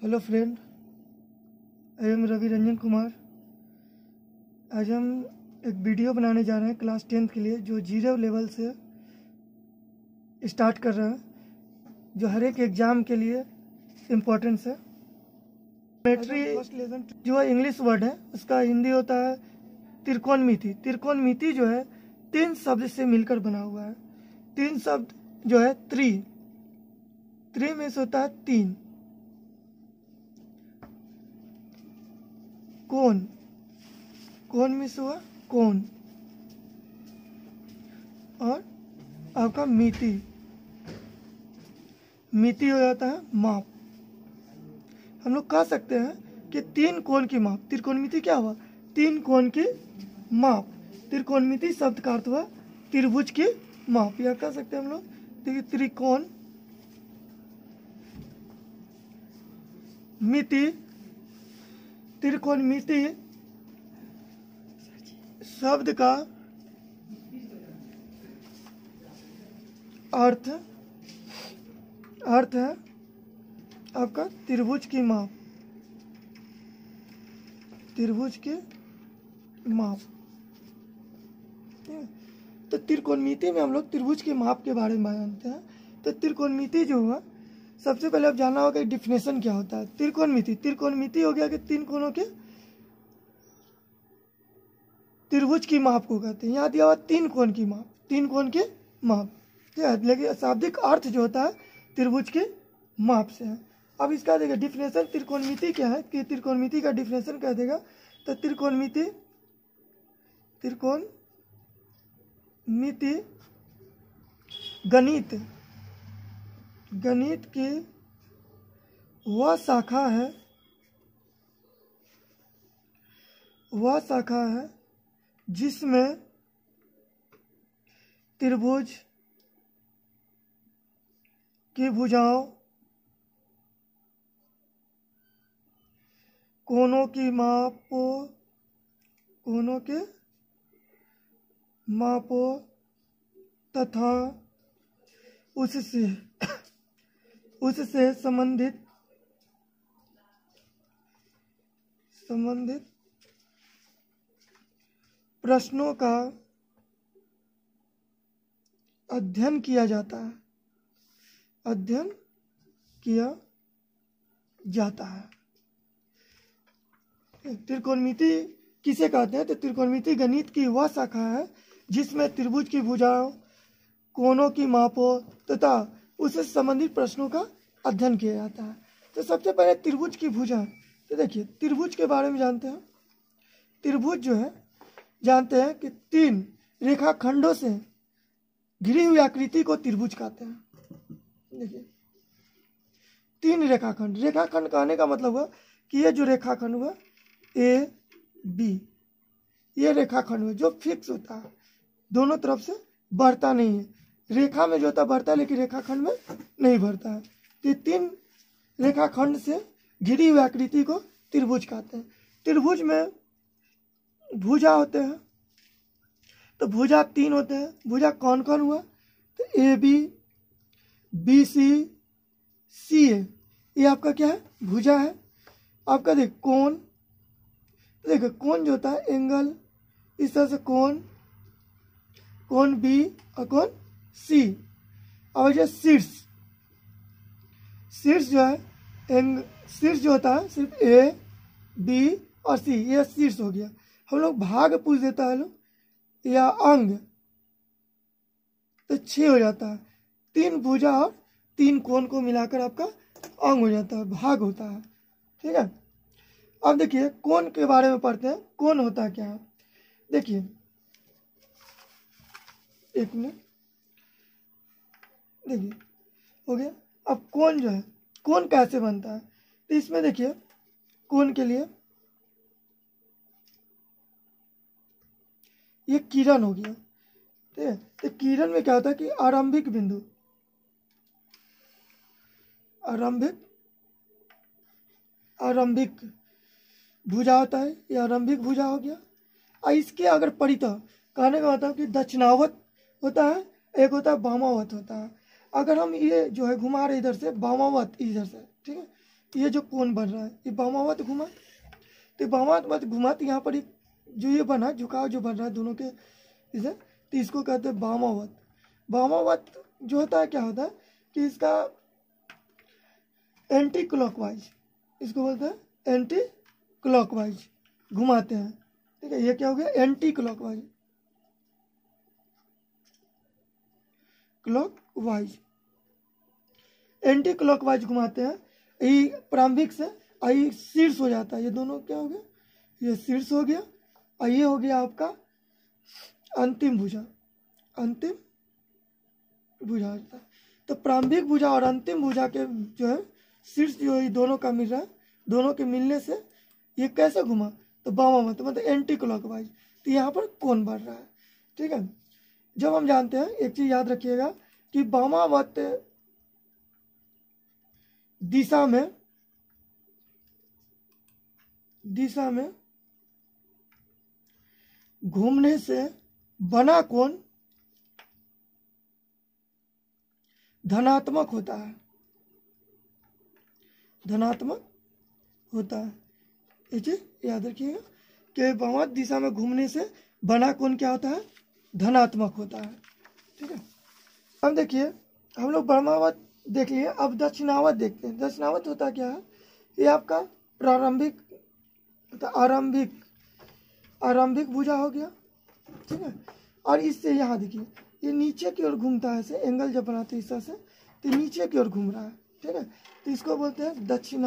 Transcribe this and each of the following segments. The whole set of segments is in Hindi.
Hello friend, I am Ravi Ranjan Kumar. आज हम एक वीडियो बनाने जा रहे हैं क्लास 10th के लिए, जो 0 लेवल से स्टार्ट कर रहे हैं, जो हर एक एग्ज़ाम के लिए इम्पोर्टेंस है। ज्योमेट्री जो इंग्लिश वर्ड है, उसका हिंदी होता है त्रिकोणमिति। त्रिकोणमिति जो है 3 शब्द से मिलकर बना हुआ है। 3 शब्द जो है त्रि में से होता है 3। कोण में से हुआ कोण, और आपका मिति हो जाता है माप। हम लोग कह सकते हैं कि 3 कोण की माप। त्रिकोणमिति क्या हुआ? 3 कोण की माप। त्रिकोणमिति शब्द का अर्थ हुआ त्रिभुज की माप। यह कह सकते हैं हम लोग। देखिए, त्रिकोण मिति, त्रिकोणमिति शब्द का अर्थ है आपका त्रिभुज की माप। त्रिभुज की माप। तो त्रिकोणमिति में हम लोग त्रिभुज की माप के बारे में जानते हैं। तो त्रिकोणमिति जो हुआ, सबसे पहले आप जानना होगा कि डिफिनेशन क्या होता है। त्रिकोणमिति हो गया कि 3 कोणों के त्रिभुज की माप को कहते हैं। यहाँ दिया हुआ 3 कोण की माप। 3 कोण की माप, ठीक है। लेकिन शाब्दिक अर्थ जो होता है त्रिभुज के माप से है। अब इसका देखिए डिफिनेशन त्रिकोणमिति क्या है, कि त्रिकोणमिति का डिफिनेशन कह देगा। तो त्रिकोणमिति गणित की वह शाखा है जिसमें त्रिभुज की भुजाओं, कोणों के मापों तथा उससे संबंधित प्रश्नों का अध्ययन किया जाता है। त्रिकोणमिति किसे कहते हैं? तो त्रिकोणमिति गणित की वह शाखा है जिसमें त्रिभुज की भुजाओं, कोणों की मापों तथा उससे संबंधित प्रश्नों का अध्ययन किया जाता है। तो सबसे पहले त्रिभुज की भुजा। तो देखिए, त्रिभुज के बारे में जानते हैं। त्रिभुज जो है, जानते हैं कि 3 रेखाखंडों से घिरी हुई आकृति को त्रिभुज कहते हैं। देखिए, 3 रेखाखंड कहने का मतलब हुआ कि ये जो रेखाखंड हुआ ए बी, ये रेखाखंड हुआ जो फिक्स होता है, दोनों तरफ से बढ़ता नहीं है। रेखा में जो होता बढ़ता है, लेकिन रेखाखंड में नहीं बढ़ता है। तो 3 रेखाखंड से घिरी हुई आकृति को त्रिभुज कहते हैं। त्रिभुज में भुजा होते हैं। तो भुजा 3 होते हैं। भुजा कौन कौन हुआ? तो ए बी, बी सी, सी ए, ये आपका क्या है? भुजा है। आपका देख कोण, देखो कोण जो होता है एंगल, इस तरह से कोण बी और कोण सी। और जो शीर्ष जो है, शीर्ष जो होता है सिर्फ ए बी और सी, ये शीर्ष हो गया। हम लोग भाग पूछ देता है लोग, या अंग, तो 6 हो जाता है। 3 भुजा और 3 कोण को मिलाकर आपका अंग हो जाता है, भाग होता है, ठीक है। अब देखिए कोण के बारे में पढ़ते हैं। कोण होता क्या है? देखिए, एक मिनट, देखिए हो गया। अब कोण जो है, कोण कैसे बनता है? तो इसमें देखिए, कोण के लिए ये किरण हो गया, ठीक है। तो किरण में क्या होता है कि आरंभिक बिंदु, आरंभिक भुजा होता है, ये आरंभिक भुजा हो गया। और इसके अगर परितः कहने का मतलब कि दक्षिणावर्त होता है, एक होता है वामावर्त होता है। अगर हम ये जो है घुमा रहे इधर से वामावर्त, इधर से, ठीक है, ये जो कोण बन रहा है ये वामावत घुमा, तो वामावत घुमा तो यहाँ पर एक जो ये बना झुकाव जो बन रहा है दोनों के इसे, तो इसको कहते हैं वामावत। वामावत जो होता है क्या होता है कि इसका एंटी क्लॉकवाइज, इसको बोलते हैं एंटी क्लॉकवाइज घुमाते हैं। ठीक है, ये क्या हो गया anti clockwise, clockwise anti clockwise घुमाते हैं। ये प्रारंभिक से आई शीर्ष हो जाता है, ये दोनों क्या हो गया, ये शीर्ष हो गया और ये हो गया आपका अंतिम भुजा, अंतिम भुजा होता है। तो प्रारंभिक भुजा और अंतिम भुजा के जो है शीर्ष जो ये दोनों का मिल रहा है, दोनों के मिलने से ये कैसे घुमा, तो वामावत मतलब एंटी क्लॉकवाइज, तो यहाँ पर कोण बढ़ रहा है। ठीक है, जब हम जानते हैं एक चीज याद रखिएगा कि वामावत दिशा में घूमने से बना कोण धनात्मक होता है, धनात्मक होता है। ये चीज याद रखिएगा कि वामावत दिशा में घूमने से बना कोण क्या होता है, धनात्मक होता है। ठीक है, अब देखिए हम लोग वामावत देख लिए, अब दक्षिणावत देखते हैं। दक्षिणावत होता क्या है, ये आपका प्रारंभिक आरंभिक भुजा हो गया। ठीक है, और इससे यहाँ देखिए ये नीचे की ओर घूमता है, ऐसे एंगल जब बनाते हैं इस तरह से तो नीचे की ओर घूम रहा है। ठीक है, तो इसको बोलते हैं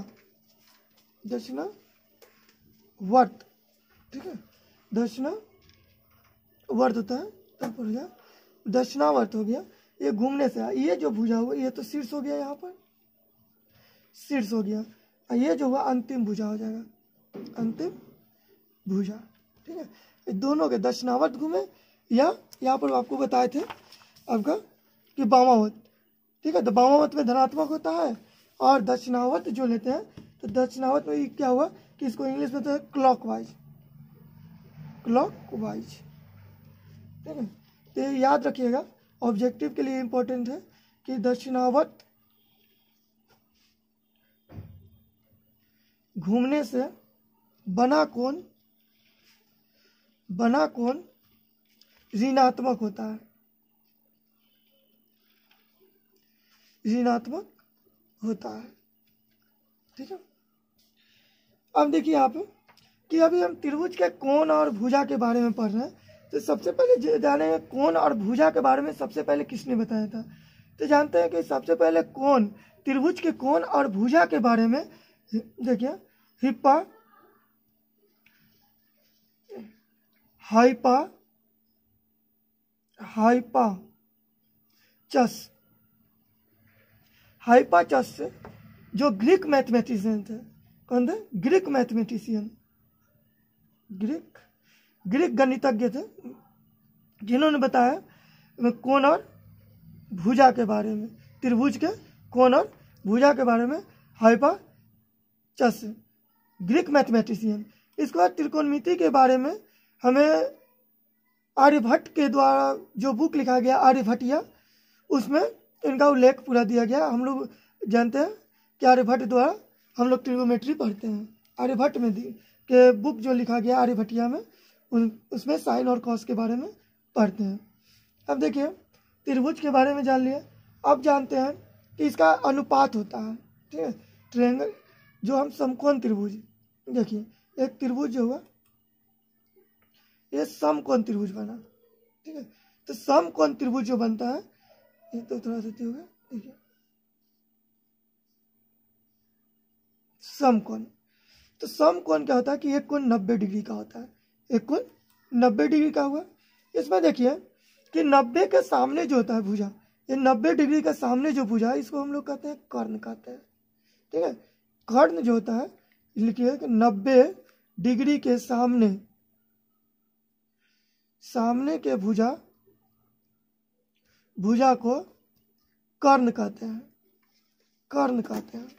दक्षिणावर्त। ठीक है, दक्षिणावर्त होता है, तब हो गया दक्षिणावर्त हो गया। ये घूमने से ये जो भुजा हुआ ये तो शीर्ष हो गया, यहाँ पर शीर्ष हो गया, और ये जो हुआ अंतिम भुजा हो जाएगा, अंतिम भुजा। ठीक है, ये दोनों के दक्षिणावर्त घूमे, या यहाँ पर आपको बताए थे आपका कि वामावर्त। ठीक है, तो वामावर्त में धनात्मक होता है, और दक्षिणावर्त जो लेते हैं तो दक्षिणावर्त में क्या हुआ कि इसको इंग्लिश में तो है क्लॉकवाइज, क्लॉकवाइज। ठीक है, तो ये याद रखिएगा, ऑब्जेक्टिव के लिए इंपॉर्टेंट है कि दक्षिणावर्त घूमने से बना कोण ऋणात्मक होता है, ऋणात्मक होता है। ठीक है, अब देखिए आप कि अभी हम त्रिभुज के कोण और भुजा के बारे में पढ़ रहे हैं, तो सबसे पहले जाने कोण और भुजा के बारे में सबसे पहले किसने बताया था, तो जानते हैं कि सबसे पहले कोण, त्रिभुज के कोण और भुजा के बारे में देखिए हाइपाचस जो ग्रीक मैथमेटिशियन थे, कौन थे, ग्रीक मैथमेटिशियन, ग्रीक गणितज्ञ थे, जिन्होंने बताया कोण और भुजा के बारे में, त्रिभुज के कोण और भुजा के बारे में। Hipparchus Greek mathematician. इसके बाद त्रिकोणमिति के बारे में हमें आर्यभट्ट के द्वारा जो बुक लिखा गया आर्यभट्टिया, उसमें इनका उल्लेख पूरा दिया गया। हम लोग जानते हैं कि आर्यभट्ट द्वारा हम लोग ट्रिगोमेट्री पढ़ते हैं, आर्यभट्ट में के बुक जो लिखा गया आर्यभट्टिया में उसमें साइन और कॉस के बारे में पढ़ते हैं। अब देखिए त्रिभुज के बारे में जान लिए, अब जानते हैं कि इसका अनुपात होता है। ठीक है, ट्रायंगल जो हम समकोण त्रिभुज, देखिए एक त्रिभुज जो हुआ ये समकोण त्रिभुज बना। ठीक है, तो समकोण त्रिभुज जो बनता है ये तो थोड़ा सा होगा, देखिए समकोण। तो समकोण क्या होता है कि एक कोण 90 डिग्री का होता है, एक कोण 90 डिग्री का हुआ। इसमें देखिए कि 90 के सामने जो होता है भुजा, ये 90 डिग्री का सामने जो भुजा है इसको हम लोग कहते हैं कर्ण कहते हैं। ठीक है, कर्ण जो होता है लिखिए कि 90 डिग्री के सामने के भुजा को कर्ण कहते हैं, कर्ण कहते हैं।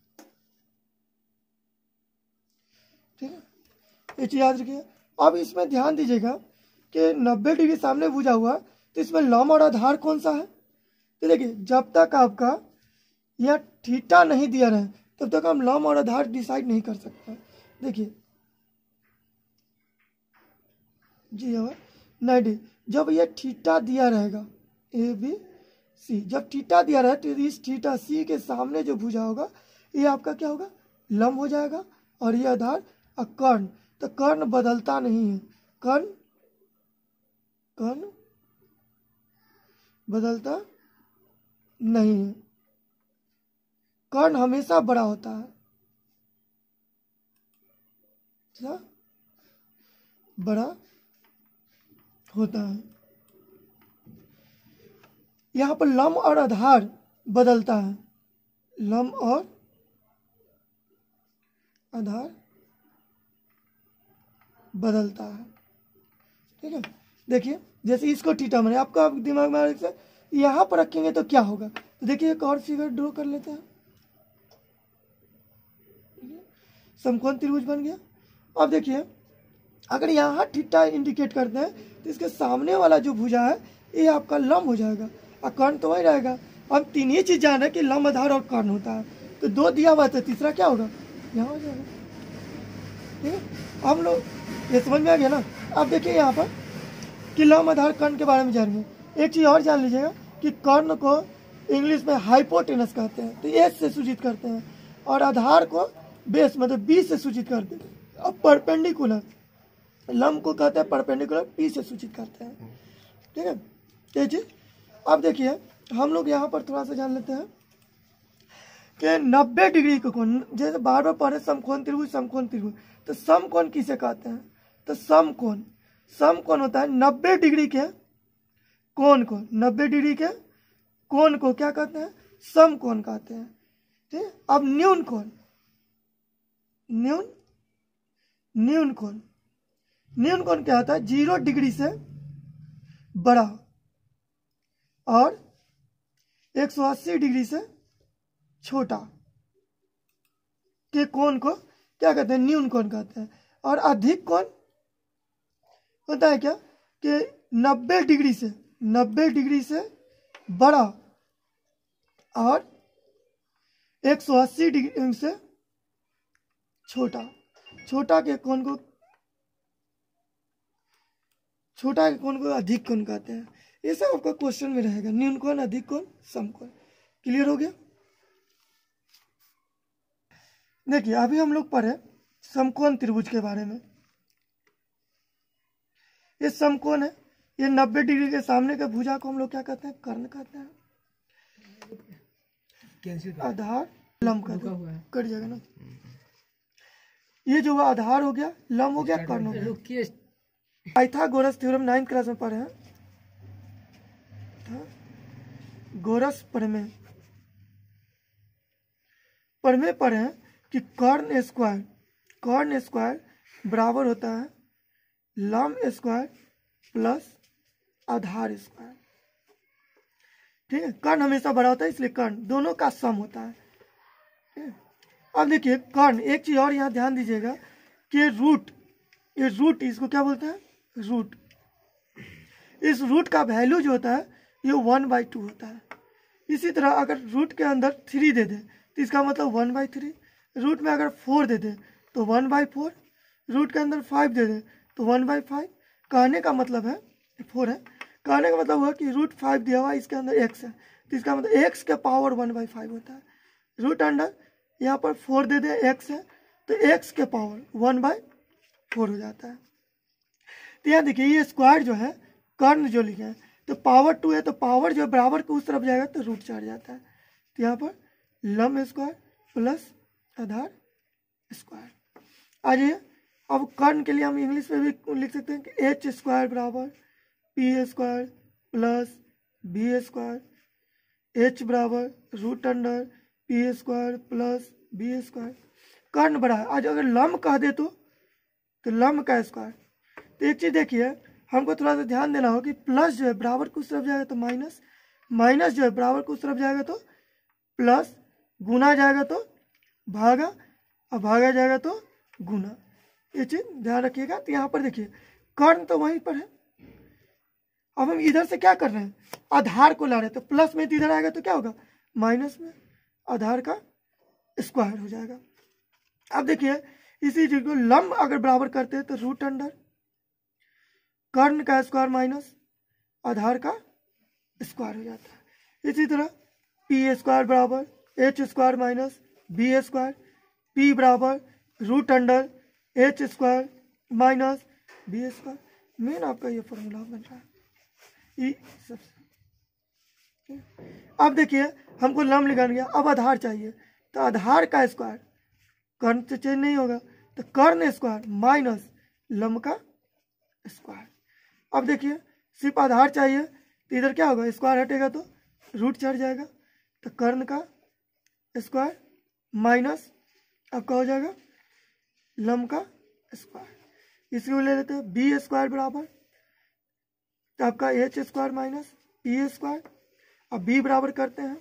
ठीक है, ये चीज याद रखिए। अब इसमें ध्यान दीजिएगा कि 90 डिग्री सामने भुजा हुआ तो इसमें लंब और आधार कौन सा है, तो देखिए जब तक आपका यह थीटा नहीं दिया रहे तब तक हम लंब और आधार डिसाइड नहीं कर सकते। देखिए जी है 90, जब ये थीटा दिया रहेगा ए बी सी, जब थीटा दिया रहा है तो इस थीटा सी के सामने जो भुजा होगा ये आपका क्या होगा, लंब हो जाएगा, और ये आधार और कर्ण, तो कर्ण बदलता नहीं है, कर्ण बदलता नहीं है, कर्ण हमेशा बड़ा होता है, बड़ा होता है। यहाँ पर लंब और आधार बदलता है, लंब और आधार बदलता है। ठीक है, देखिए जैसे इसको थीटा माने, आपका दिमाग में यहाँ पर रखेंगे तो क्या होगा, तो देखिए एक और फिगर ड्रॉ कर लेते हैं। समकोण त्रिभुज बन गया। अब देखिए अगर यहाँ थीटा इंडिकेट करते हैं तो इसके सामने वाला जो भुजा है ये आपका लंब हो जाएगा और कर्ण तो वही रहेगा। हम तीन ही चीज जान रहे हैं कि लंब, आधार और कर्ण होता है, तो दो दिया हुआ था, तीसरा क्या होगा, यहाँ हो जाएगा। ठीक है, हम लोग ये समझ में आ गया ना। अब देखिए यहाँ पर कि लंब, आधार, कर्ण के बारे में जानेंगे। एक चीज और जान लीजिएगा कि कर्ण को इंग्लिश में हाइपोटेनस कहते हैं, तो एच से सूचित करते हैं, और आधार को बेस मतलब बी से सूचित करते हैं। अब परपेंडिकुलर लंब को कहते हैं परपेंडिकुलर, पी से सूचित करते हैं। ठीक है, ये चीज। अब देखिए हम लोग यहाँ पर थोड़ा सा जान लेते हैं कि 90 डिग्री को कोण, जैसे बार बार पढ़े समकोण त्रिभुज, समकोण त्रिभुज, तो समकोण किसे कहते हैं, तो समकोण होता है 90 डिग्री के कोण को, 90 डिग्री के कोण को क्या कहते हैं, समकोण कहते हैं। ठीक है, अब न्यून कोण, न्यून कोण क्या होता है, 0 डिग्री से बड़ा और 180 डिग्री से छोटा के कोण को क्या कहते हैं, न्यून कोण कहते हैं। और अधिक कोण होता है क्या कि 90 डिग्री से बड़ा और 180 डिग्री से छोटा के कोण को अधिक कोण कहते हैं। ये सब आपका क्वेश्चन में रहेगा, न्यून कोण, अधिक कोण, समकोण। क्लियर हो गया। देखिए अभी हम लोग पढ़े समकोण त्रिभुज के बारे में। ये समकोण है, ये 90 डिग्री के सामने के भुजा को हम लोग क्या कहते हैं, कर्ण कहते हैं। आधार लंब कहते हैं, कट जाएगा ना। ये जो आधार हो गया, लंब हो गया, कर्ण हो गया। पाइथागोरस थ्योरम 9th क्लास में पढ़े हैं, गोरस प्रमेय पढ़े हैं कि कर्ण स्क्वायर बराबर होता है लंब स्क्वायर प्लस आधार स्क्वायर। ठीक है, कर्ण हमेशा बड़ा होता है, इसलिए कर्ण दोनों का सम होता है। ठीक है, अब देखिए कर्ण, एक चीज और यहाँ ध्यान दीजिएगा कि रूट, ये रूट इसको क्या बोलते हैं, रूट। इस रूट का वैल्यू जो होता है ये 1/2 होता है। इसी तरह अगर रूट के अंदर 3 दे दे तो इसका मतलब 1/3, रूट में अगर 4 दे दे तो 1/4, रूट के अंदर 5 दे दे तो 1/5। कहने का मतलब है 4 है, कहने का मतलब हुआ कि रूट 5 दिया हुआ इसके अंदर x है, तो इसका मतलब x के पावर 1/5 होता है। रूट अंडर यहाँ पर 4 दे दे, x है, तो x के पावर 1/4 हो जाता है। तो यहाँ देखिए ये स्क्वायर जो है, कर्ण जो लिखे हैं, तो पावर 2 है, तो पावर जो है बराबर को उस तरफ जाएगा तो रूट चढ़ जाता है। तो यहाँ पर लंब स्क्वायर प्लस आधार स्क्वायर आ जाइए। अब कर्ण के लिए हम इंग्लिश में भी लिख सकते हैं कि h स्क्वायर बराबर p square plus b square, h बराबर root under p square plus b square. कर्ण बड़ा है, आज अगर लंब कह दे तो लंब का स्क्वायर। तो एक चीज देखिए, हमको थोड़ा सा ध्यान देना होगा कि प्लस जो है बराबर को उस तरफ जाएगा तो माइनस, माइनस जो है बराबर को उस तरफ जाएगा तो प्लस, गुना जाएगा तो भागा, और भागा जाएगा तो गुना। ये चीज ध्यान रखिएगा। तो यहाँ पर देखिए कर्ण तो वहीं पर है, अब हम इधर से क्या कर रहे हैं, आधार को ला रहे हैं, तो प्लस में इधर आएगा तो क्या होगा, माइनस में आधार का स्क्वायर हो जाएगा। अब देखिए इसी चीज को लंब अगर बराबर करते हैं तो रूट अंडर कर्ण का स्क्वायर माइनस आधार का स्क्वायर हो जाता है। इसी तरह पी स्क्वायर बराबर H square minus B square, P बराबर root under H square minus B square. Main आपका ये फॉर्मूला बन रहा है। अब देखिए हमको लंब निकाल गया, अब आधार चाहिए तो आधार का स्क्वायर कर्ण से चेंज नहीं होगा तो कर्ण स्क्वायर माइनस लंब का स्क्वायर। अब देखिए सिर्फ आधार चाहिए तो इधर क्या होगा, स्क्वायर हटेगा तो रूट चढ़ जाएगा तो कर्ण का स्क्वायर माइनस आपका हो जाएगा लंब का स्क्वायर। इसको ले लेते हैं बी स्क्वायर बराबर तो आपका H square minus P square. अब बी बराबर करते हैं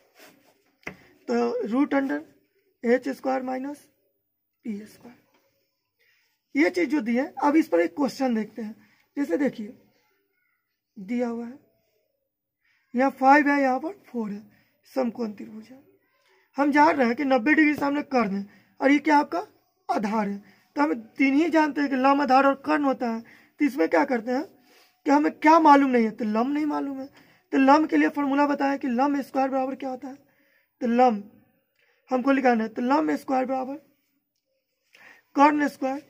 तो root under H square minus P square. ये चीज जो दी है, अब इस पर एक क्वेश्चन देखते हैं। जैसे देखिए दिया हुआ है यहाँ 5 है, यहाँ पर 4 है, समकोण त्रिभुज है। हम जान रहे हैं कि 90 डिग्री सामने कर्ण है और ये क्या आपका आधार है। तो हम तीन ही जानते हैं कि लंब आधार और कर्ण होता है। तो इसमें क्या करते हैं कि हमें क्या मालूम नहीं है, तो लंब नहीं मालूम है। तो लंब के लिए फॉर्मूला बताया कि लंब स्क्वायर बराबर क्या होता है, तो लंब हमको लिखाना है। तो लंब स्क्वायर बराबर कर्ण स्क्वायर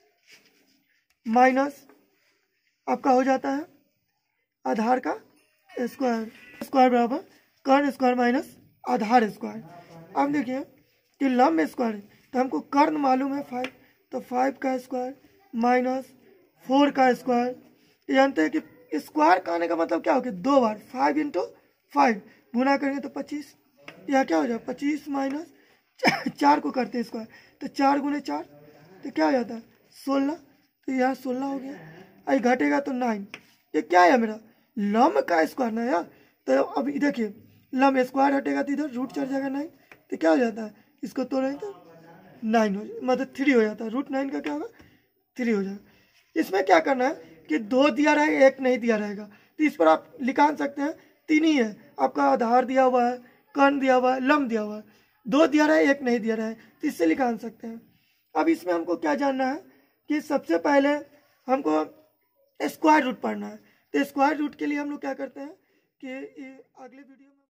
माइनस आपका हो जाता है आधार का स्क्वायर। स्क्वायर बराबर कर्ण स्क्वायर माइनस आधार स्क्वायर। अब देखिए कि लंब स्क्वायर तो हमको कर्ण मालूम है 5, तो 5 का स्क्वायर माइनस 4 का स्क्वायर। जानते हैं कि स्क्वायर का आने का मतलब क्या हो गया, 2 बार 5 इंटू 5 गुना करेंगे तो 25। यह क्या हो जाएगा 25 माइनस 4 को करते हैं स्क्वायर तो 4 गुने 4 तो क्या हो जाता है 16। तो यहाँ 16 हो गया, आई घटेगा तो 9। ये क्या है मेरा लंब का स्क्वायर ना यार। तो अब देखिए लंब स्क्वायर हटेगा तो इधर रूट चढ़ जाएगा 9, तो क्या हो जाता है इसको तोड़ेंगे तो 9 हो मतलब 3 हो जाता है। रूट 9 का क्या होगा 3 हो जाएगा। इसमें क्या करना है कि 2 दिया रहेगा 1 नहीं दिया रहेगा, तो इस पर आप निकाल सकते हैं 3 ही है आपका आधार दिया हुआ है, कर्ण दिया हुआ है, लंब दिया हुआ है। 2 दिया रहा है 1 नहीं दिया रहा है तो इससे निकाल सकते हैं। अब इसमें हमको क्या जानना है कि सबसे पहले हमको स्क्वायर रूट पढ़ना है। तो स्क्वायर रूट के लिए हम लोग क्या करते हैं कि अगले वीडियो